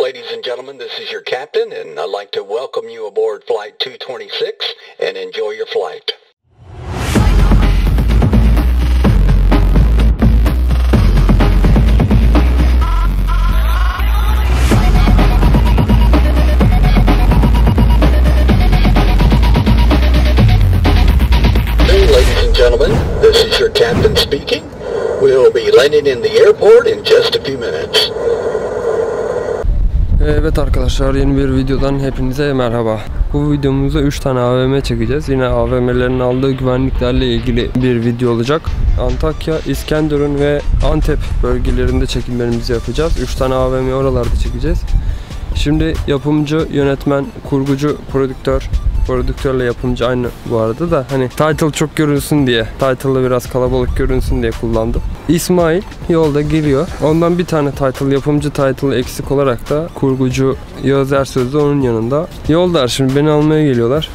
ladies and gentlemen, this is your captain, and I'd like to welcome you aboard Flight 226 and enjoy your flight. Hey, ladies and gentlemen, this is your captain speaking. We'll be landing in the airport in just a few minutes. Evet arkadaşlar, yeni bir videodan hepinize merhaba. Bu videomuzda 3 tane AVM çekeceğiz. Yine AVM'lerin aldığı güvenliklerle ilgili bir video olacak. Antakya, İskenderun ve Antep bölgelerinde çekimlerimizi yapacağız. 3 tane AVM oralarda çekeceğiz. Şimdi yapımcı, yönetmen, kurgucu, prodüktörle yapımcı aynı bu arada da hani title çok görünsün diye, title'ı biraz kalabalık görünsün diye kullandım. İsmail yolda geliyor. Ondan bir tane title, yapımcı title eksik olarak da kurgucu Yağız Ersöz de onun yanında. Yoldalar, şimdi beni almaya geliyorlar.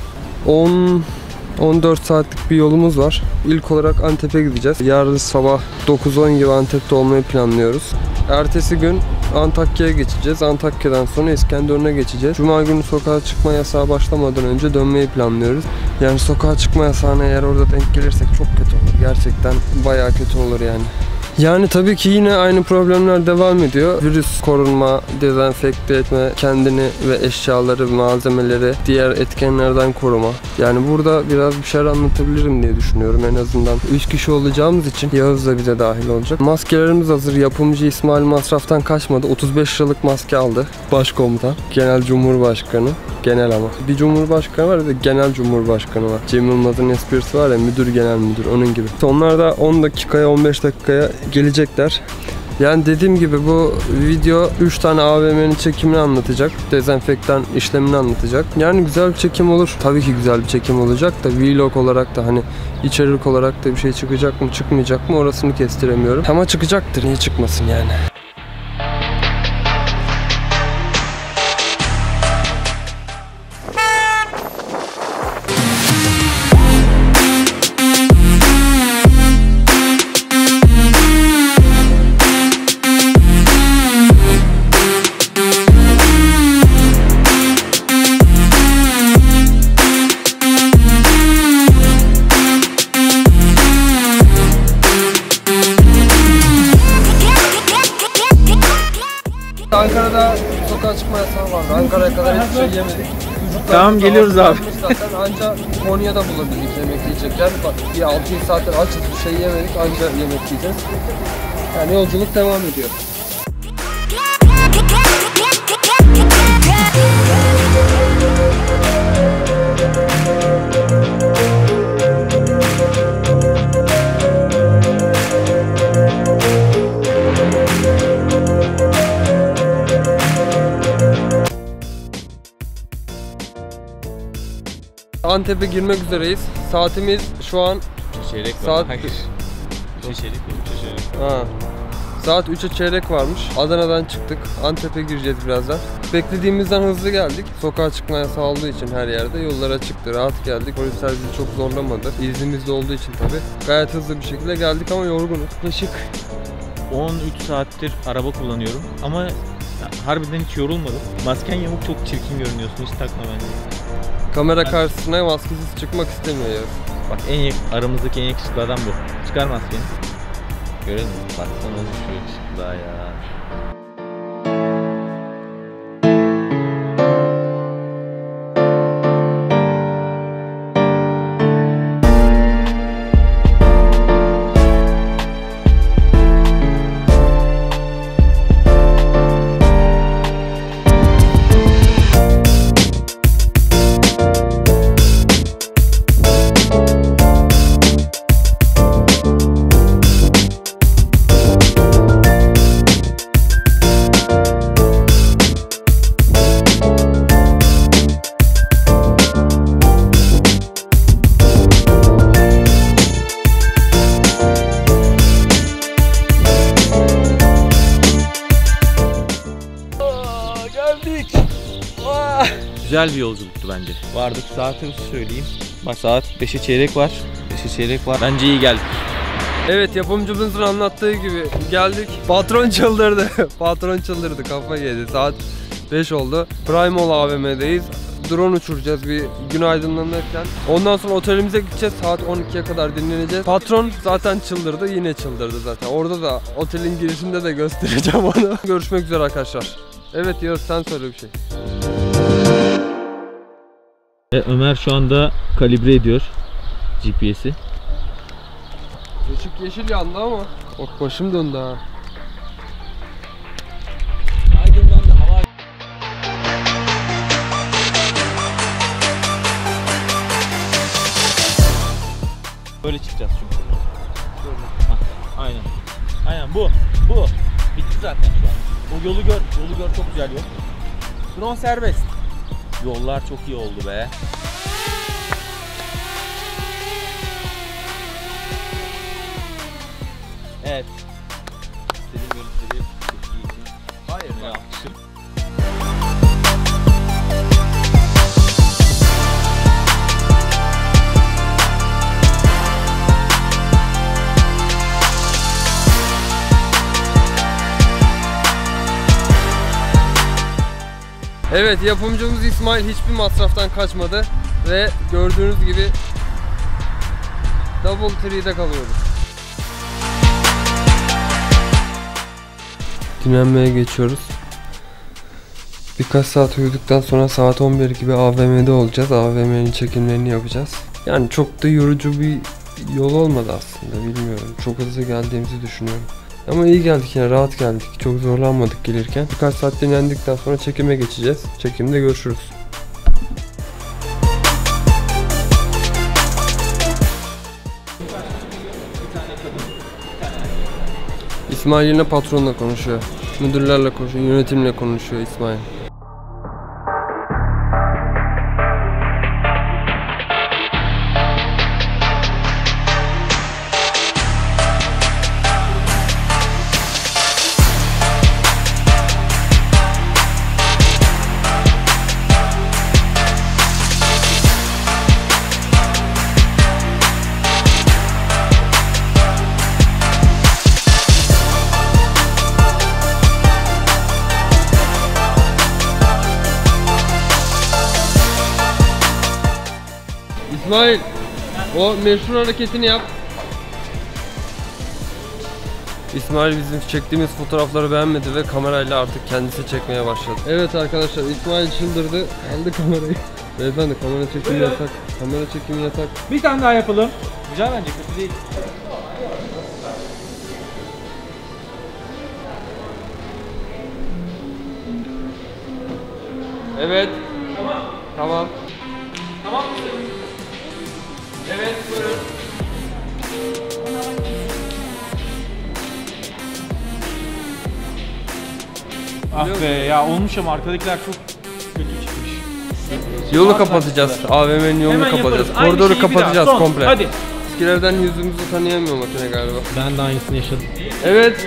14 saatlik bir yolumuz var. İlk olarak Antep'e gideceğiz. Yarın sabah 9-10 gibi Antep'te olmayı planlıyoruz. Ertesi gün Antakya'ya geçeceğiz. Antakya'dan sonra İskenderun'a geçeceğiz. Cuma günü sokağa çıkma yasağı başlamadan önce dönmeyi planlıyoruz. Yani sokağa çıkma yasağına eğer orada denk gelirsek çok kötü olur. Gerçekten bayağı kötü olur yani. Yani tabii ki yine aynı problemler devam ediyor. Virüs korunma, dezenfekte etme, kendini ve eşyaları, malzemeleri diğer etkenlerden koruma. Yani burada biraz bir şeyler anlatabilirim diye düşünüyorum en azından. 3 kişi olacağımız için Yağız da bize dahil olacak. Maskelerimiz hazır. Yapımcı İsmail masraftan kaçmadı. 35 liralık maske aldı. Başkomutan, Genel Cumhurbaşkanı. Genel ama. Bir Cumhurbaşkanı var, bir de Genel Cumhurbaşkanı var. Cem Yılmaz'ın esprisi var ya, müdür, genel müdür, onun gibi. Onlar da 10 dakikaya 15 dakikaya gelecekler. Yani dediğim gibi bu video 3 tane AVM'nin çekimini anlatacak. Dezenfektan işlemini anlatacak. Yani güzel bir çekim olur. Tabii ki güzel bir çekim olacak da vlog olarak da hani içerik olarak da bir şey çıkacak mı çıkmayacak mı orasını kestiremiyorum. Ama çıkacaktır, niye çıkmasın yani. Ankara'da sokağa çıkma yasağı vardı. Ankara'ya kadar hiçbir şey yemedik. Tamam, geliyoruz abi. Zaten anca Konya'da bulabildik yemek yiyecek. Yani bak, bir 6 saattir açız, bir şey yemedik, anca yemek yiyeceğiz. Yani yolculuk devam ediyor. Antep'e girmek üzereyiz. Saatimiz şu an çeyrek var. saat... Hayır. 3'e çeyrek mi? 3'e çeyrek. Ha. Saat 3'e çeyrek varmış. Adana'dan çıktık. Antep'e gireceğiz birazdan. Beklediğimizden hızlı geldik. Sokağa çıkma yasağı olduğu için her yerde yollar açıktı. Rahat geldik. Polisler bizi çok zorlamadı. İznimiz de olduğu için tabii. Gayet hızlı bir şekilde geldik ama yorgunuz. Yaklaşık 13 saattir araba kullanıyorum ama harbiden hiç yorulmadım. Masken yamuk, çok çirkin görünüyorsun. Hiç takma bence. Kamera karşısına maskesiz çıkmak istemiyor ya. Bak, aramızdaki en yakışıklı adam bu. Çıkar maskeni. Görelim mi? Baksana oğlum şu yakışıklığa ya. Güzel bir yolculuktu bence. Vardık, saati söyleyeyim. Bak, saat 5'e çeyrek var. 5'e çeyrek var. Bence iyi geldik. Evet, yapımcımızın anlattığı gibi geldik. Patron çıldırdı. Patron çıldırdı, kafa yedi. Saat 5 oldu. Primal AVM'deyiz. Drone uçuracağız bir gün aydınlanırken. Ondan sonra otelimize gideceğiz. Saat 12'ye kadar dinleneceğiz. Patron zaten çıldırdı. Yine çıldırdı zaten. Orada da otelin girişinde de göstereceğim onu. Görüşmek üzere arkadaşlar. Evet Yağız, sen söyle bir şey. Ömer şu anda kalibre ediyor GPS'i. Işık yeşil yandı ama. Bak başım döndü ha. Böyle çıkacağız çünkü. Aynen. Aynen bu. Bitti zaten şu an. O yolu gör çok güzel yol. Drone serbest. Yollar çok iyi oldu be. Evet. İstediğim görüntüleri çok iyi için. Hayır ya. Evet, yapımcımız İsmail hiçbir masraftan kaçmadı ve gördüğünüz gibi Double Tree'de kalıyoruz. Dinlenmeye geçiyoruz. Birkaç saat uyuduktan sonra saat 11 gibi AVM'de olacağız. AVM'nin çekimlerini yapacağız. Yani çok da yorucu bir yol olmadı aslında, bilmiyorum. Çok hızlı geldiğimizi düşünüyorum. Ama iyi geldik, yine rahat geldik. Çok zorlanmadık gelirken. Birkaç saat dinlendikten sonra çekime geçeceğiz. Çekimde görüşürüz. İsmail yine patronla konuşuyor. Müdürlerle konuşuyor, yönetimle konuşuyor İsmail. İsmail, o meşhur hareketini yap. İsmail bizim çektiğimiz fotoğrafları beğenmedi ve kamerayla artık kendisi çekmeye başladı. Evet arkadaşlar, İsmail çıldırdı, aldı kamerayı. Beyefendi, kamera çekimi yasak. Kamera çekimi yasak. Bir tane daha yapalım. Güzel, bence kötü değil. Evet. Tamam. Tamam mısın? Evet, buyurun. Ah be ya, olmuş ama arkadakiler çok kötü çıkmış. Yolu kapatacağız. AVM'nin yolunu Hemen kapatacağız. yaparız. Aynı Koridoru şeyi bir kapatacağız daha. Son. komple. Hadi. İskeleden yüzümüzü tanıyamıyor makine galiba. Ben de aynısını yaşadım. Evet.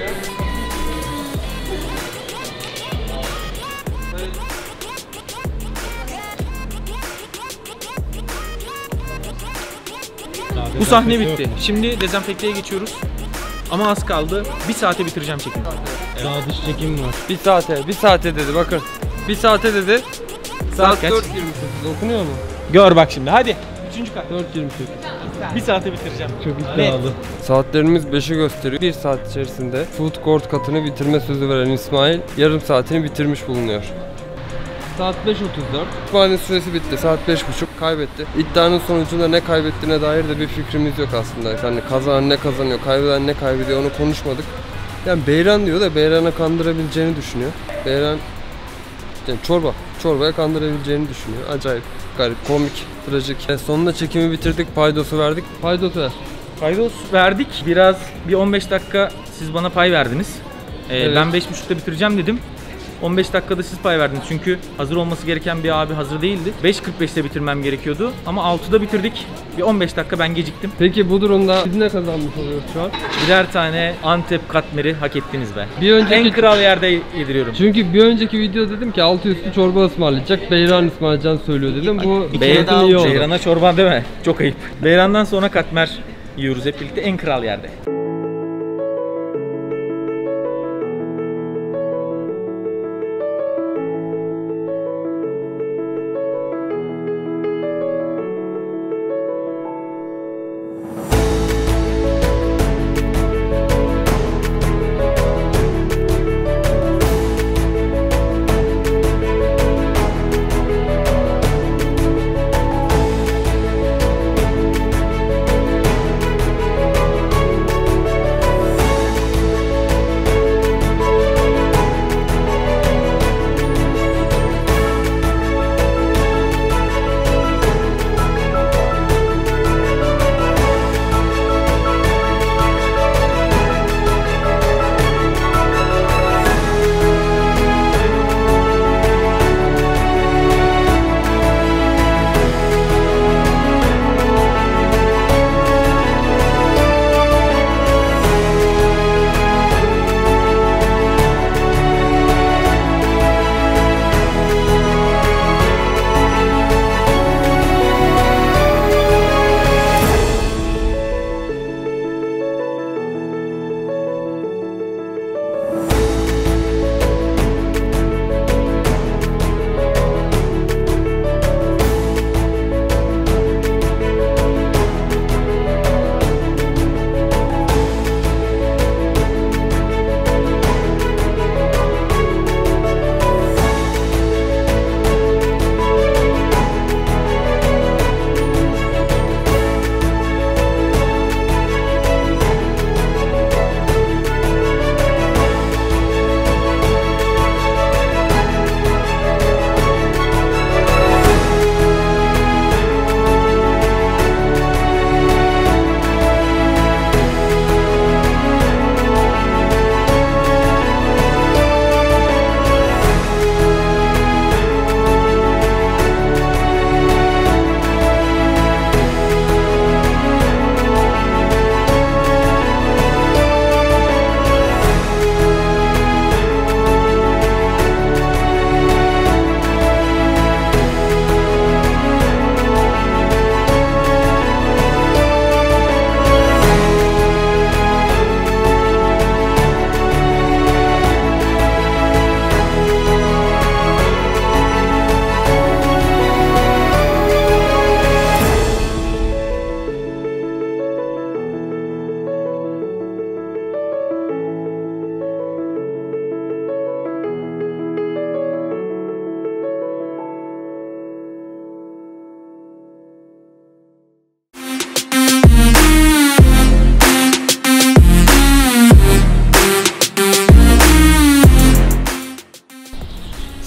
Bu sahne bitti. Şimdi dezenfekteye geçiyoruz. Ama az kaldı. Bir saate bitireceğim çekimi. Daha dış çekim var. Bir saate dedi bakın. Bir saate dedi. Saat kaç? 4.28 okunuyor mu? Gör bak şimdi, hadi. Üçüncü kat. 4.28. Bir saate bitireceğim. Çok iddialı. Saatlerimiz 5'i gösteriyor. Bir saat içerisinde food court katını bitirme sözü veren İsmail yarım saatini bitirmiş bulunuyor. Saat 5.34. İsmail'in süresi bitti. Saat 5.30 kaybetti. İddianın sonucunda ne kaybettiğine dair de bir fikrimiz yok aslında. Yani kazanan ne kazanıyor, kaybeden ne kaybediyor onu konuşmadık. Yani Beyran diyor da Beyran'a kandırabileceğini düşünüyor. Beyran yani çorbaya kandırabileceğini düşünüyor. Acayip, garip, komik, trajik. Sonunda çekimi bitirdik, paydosu verdik. Paydos ver. Paydos verdik. Biraz bir 15 dakika siz bana pay verdiniz. Evet. Ben 5.30'da bitireceğim dedim. 15 dakikada siz pay verdiniz çünkü hazır olması gereken bir abi hazır değildi. 5.45'te bitirmem gerekiyordu ama 6'da bitirdik. Bir 15 dakika ben geciktim. Peki bu durumda biz ne kazanmış oluyoruz şu an? Birer tane Antep katmeri hak ettiniz be. Bir önceki... En kral yerde yediriyorum. Çünkü bir önceki video dedim ki altı üstü çorba ısmarlayacak. Beyran ısmarlayacağını söylüyor dedim. Bu Beyran, iyi oldu. Beyran'a çorba deme. Çok ayıp. Beyran'dan sonra katmer yiyoruz hep birlikte en kral yerde.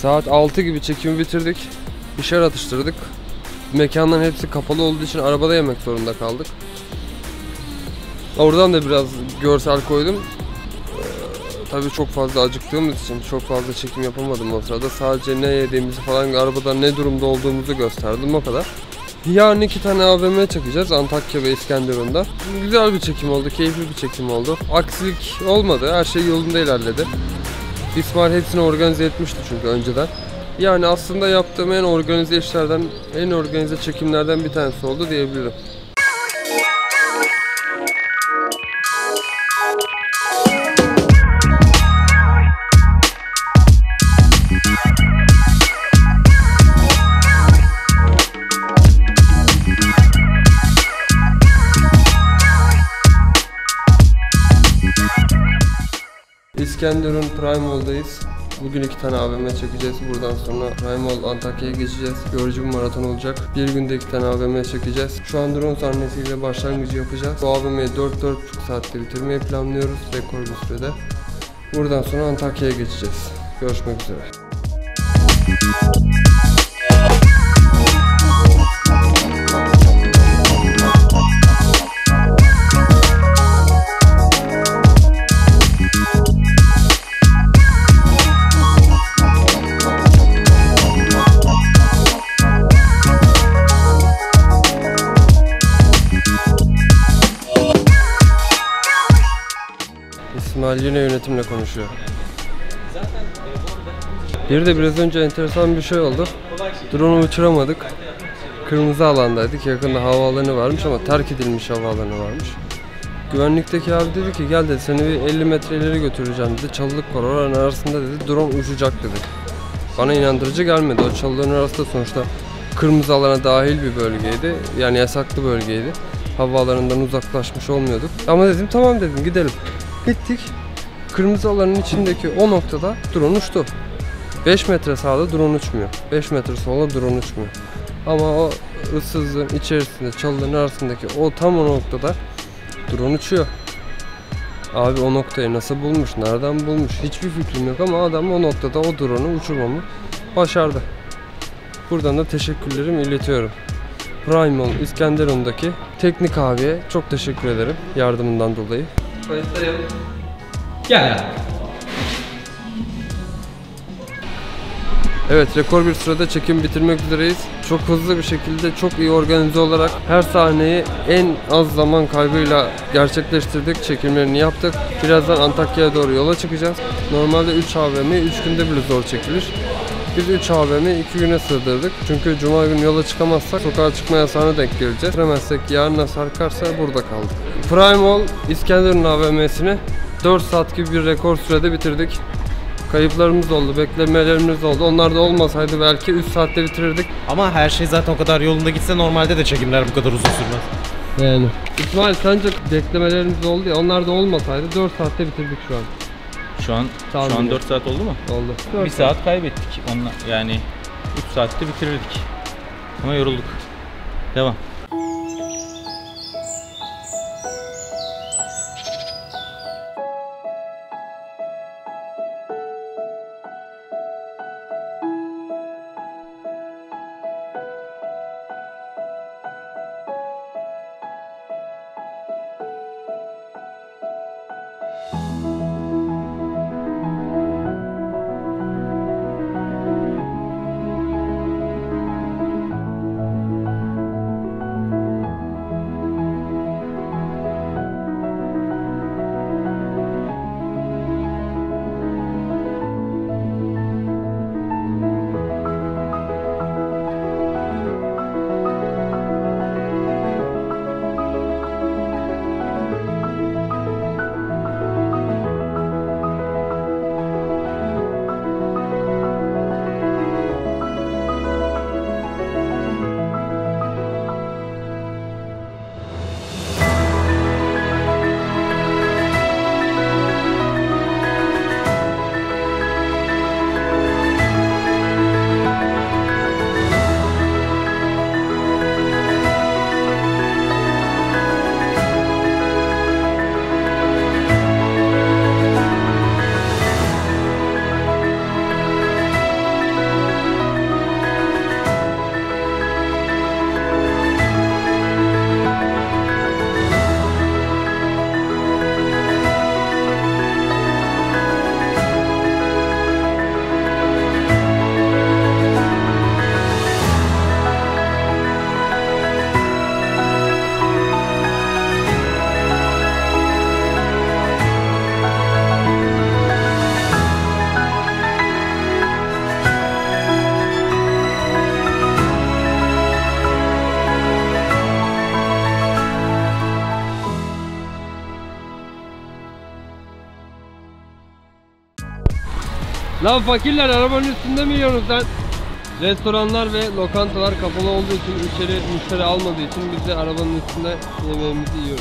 Saat 6 gibi çekimi bitirdik. Bir şeyler atıştırdık. Mekanların hepsi kapalı olduğu için arabada yemek zorunda kaldık. Oradan da biraz görsel koydum. Tabii çok fazla acıktığımız için çok fazla çekim yapamadım o sırada. Sadece ne yediğimizi falan, arabada ne durumda olduğumuzu gösterdim, o kadar. Yarın 2 tane AVM çekeceğiz Antakya ve İskenderun'da. Güzel bir çekim oldu, keyifli bir çekim oldu. Aksilik olmadı, her şey yolunda ilerledi. İsmail hepsini organize etmişti çünkü önceden. Yani aslında yaptığım en organize işlerden, en organize çekimlerden bir tanesi oldu diyebilirim. İskenderun Primal'dayız. Bugün 2 tane AVM çekeceğiz. Buradan sonra Primal Antakya'ya geçeceğiz. Yorucu bir maraton olacak. Bir günde 2 tane AVM çekeceğiz. Şu an drone sahnesiyle başlangıcı yapacağız. Bu AVM'yi 4-4,5 saatte bitirmeyi planlıyoruz. Rekor bir sürede. Buradan sonra Antakya'ya geçeceğiz. Görüşmek üzere. İsmail yine yönetimle konuşuyor. Bir de biraz önce enteresan bir şey oldu. Drone'u uçuramadık. Kırmızı alandaydık. Yakında havaalanı varmış ama terk edilmiş havaalanı varmış. Güvenlikteki abi dedi ki gel dedi, seni bir 50 metre ileri götüreceğim dedi. Çalılık var oranın arasında dedi. Drone uçacak dedi. Bana inandırıcı gelmedi. O çalıların arasında sonuçta kırmızı alana dahil bir bölgeydi. Yani yasaklı bölgeydi. Havaalanından uzaklaşmış olmuyorduk. Ama dedim tamam dedim, gidelim. Gittik. Kırmızı alanın içindeki o noktada drone uçtu. 5 metre sağda drone uçmuyor. 5 metre solda drone uçmuyor. Ama o ıssızlığın içerisinde, çalıların arasındaki o tam o noktada drone uçuyor. Abi o noktayı nasıl bulmuş, nereden bulmuş hiçbir fikrim yok ama adam o noktada o drone'u uçurmamı başardı. Buradan da teşekkürlerimi iletiyorum. Primal İskenderun'daki teknik abiye çok teşekkür ederim yardımından dolayı. Kayıttayım. Gel. Evet, rekor bir sırada çekim bitirmek üzereyiz. Çok hızlı bir şekilde, çok iyi organize olarak her sahneyi en az zaman kaybıyla gerçekleştirdik. Çekimlerini yaptık. Birazdan Antakya'ya doğru yola çıkacağız. Normalde 3 AVM 3 günde bile zor çekilir. Biz 3 AVM'yi 2 güne sığdırdık. Çünkü cuma günü yola çıkamazsak sokağa çıkma yasağına denk geleceğiz. Bitiremezsek, yarına sarkarsa burada kaldık. Primal İskenderun AVM'sini 4 saat gibi bir rekor sürede bitirdik. Kayıplarımız oldu, beklemelerimiz oldu. Onlar da olmasaydı belki 3 saatte bitirirdik. Ama her şey zaten o kadar yolunda gitse normalde de çekimler bu kadar uzun sürmez. Yani. İsmail, sence beklemelerimiz oldu ya, onlar da olmasaydı 4 saatte bitirdik şu an. Şu an 4 saat oldu mu? Oldu. 1 saat kaybettik. Onunla, yani 3 saatte bitirirdik. Ama yorulduk. Devam. Lan fakirler, arabanın üstünde mi yiyorsunuz lan? Restoranlar ve lokantalar kapalı olduğu için, içeri müşteri almadığı için biz de arabanın üstünde yemeğimizi yiyoruz.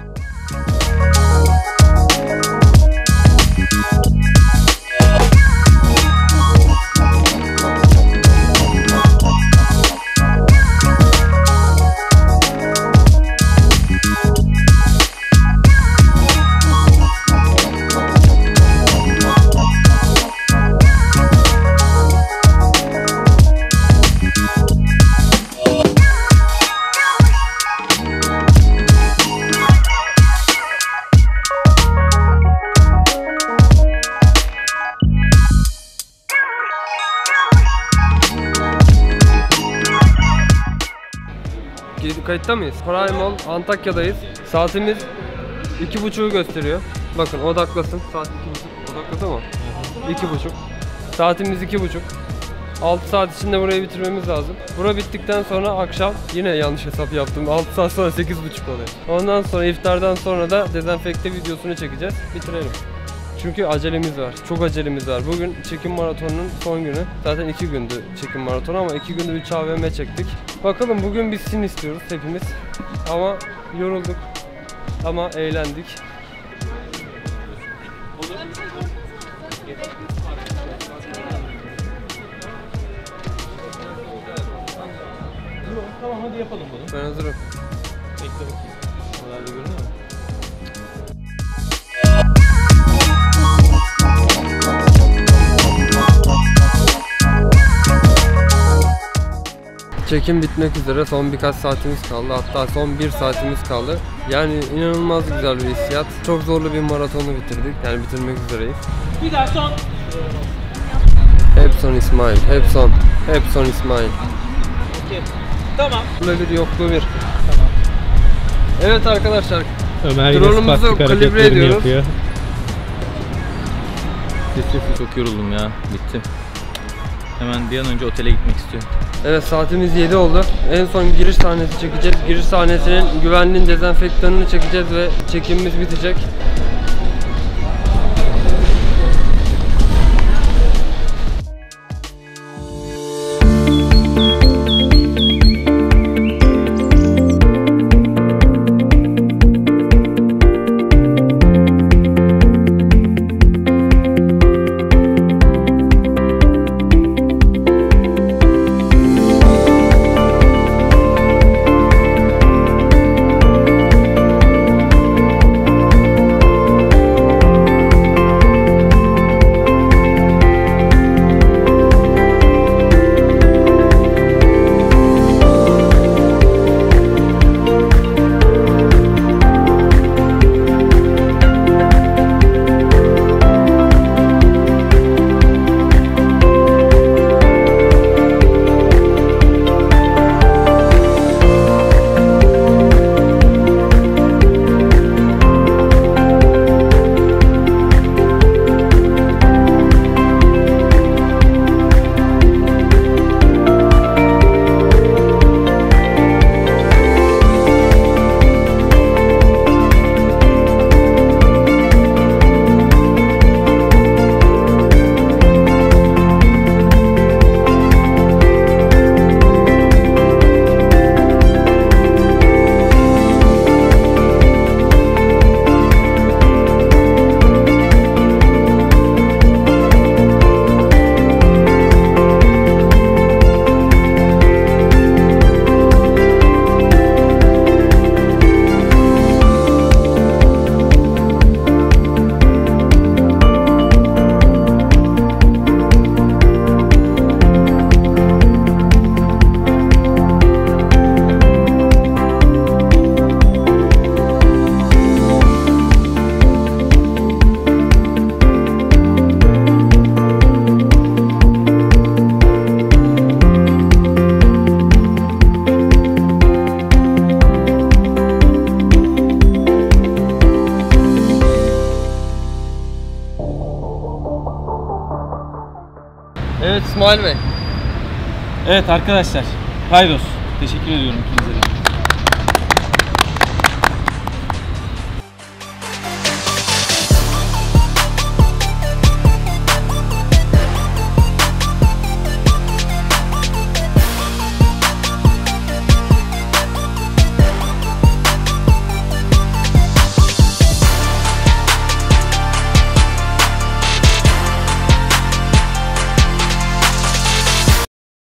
Kayıtta mıyız? Prime Mall Antakya'dayız. Saatimiz 2.30'u gösteriyor. Bakın odaklasın. Saat 2.30. Odakladı mı? 2.30. Saatimiz 2.30. 6 saat içinde burayı bitirmemiz lazım. Bura bittikten sonra akşam, yine yanlış hesap yaptım, 6 saat sonra 8.30 oluyor. Ondan sonra iftardan sonra da dezenfekte videosunu çekeceğiz. Bitirelim. Çünkü acelemiz var. Çok acelemiz var. Bugün çekim maratonunun son günü. Zaten 2 gündü çekim maratonu ama 2 günde 3 AVM çektik. Bakalım bugün bitsin istiyoruz hepimiz. Ama yorulduk. Ama eğlendik. Tamam, hadi yapalım bunu. Ben hazırım. Bekle bakayım. Oralarda görünüyor mu? Çekim bitmek üzere, son birkaç saatimiz kaldı, hatta son 1 saatimiz kaldı. Yani inanılmaz güzel bir hissiyat. Çok zorlu bir maratonu bitirdik, yani bitirmek üzereyiz. Bir daha son. Hep son İsmail, hep son, hep son İsmail. Okay. Tamam. Burada bir yokluğu bir. Tamam. Evet arkadaşlar, Ömer drone'umuzu kalibre ediyoruz. Yapıyor. Çok yoruldum ya, bitti. Hemen bir an önce otele gitmek istiyorum. Evet, saatimiz 7 oldu. En son giriş sahnesi çekeceğiz. Giriş sahnesinin güvenliğin dezenfektanını çekeceğiz ve çekimimiz bitecek. Evet İsmail Bey. Evet arkadaşlar, paydos. Teşekkür ediyorum ikinize de.